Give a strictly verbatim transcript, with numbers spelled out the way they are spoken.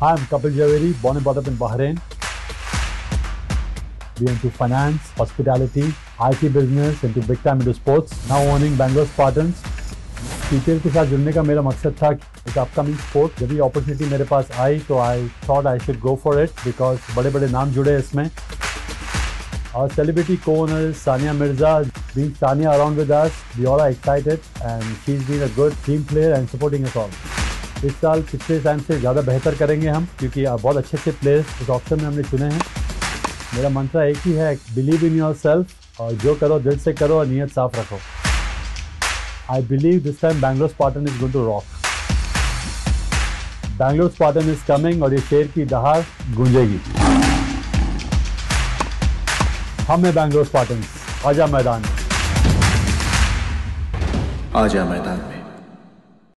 Hi, I'm Kapil Jhaveri, born and brought up in Bahrain. Be into finance, hospitality, I T business, into big time into sports. Now owning Bangalore Spartans. T P L के साथ जुड़ने का मेरा मकसद था एक upcoming sport. जब ये अपॉर्चुनिटी मेरे पास आई तो I thought I should go for it because बड़े बड़े नाम जुड़े इसमें। Our celebrity co-owner is Sania Mirza. Being Sania around with us, we all are excited and she's been a good team player and supporting us all. इस साल पिछले time से ज़्यादा बेहतर करेंगे हम क्योंकि बहुत अच्छे अच्छे प्लेयर्स इस ऑप्शन में हमने चुने हैं। मेरा मंत्र एक ही है, बिलीव इन योर सेल्फ और जो करो दिल से करो और नीयत साफ रखो। I believe this time Bangalore Spartan is going to rock. Bangalore Spartan is coming और ये शेर की दहाड़ गूंजेगी। हम हैं बैंगलोर स्पार्टन्स, आजा मैदान में। आजा मैदान में।